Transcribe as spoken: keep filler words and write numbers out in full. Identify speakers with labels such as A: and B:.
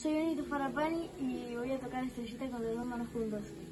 A: Soy Benito Farapani y voy a tocar Estrellita con las dos manos juntos.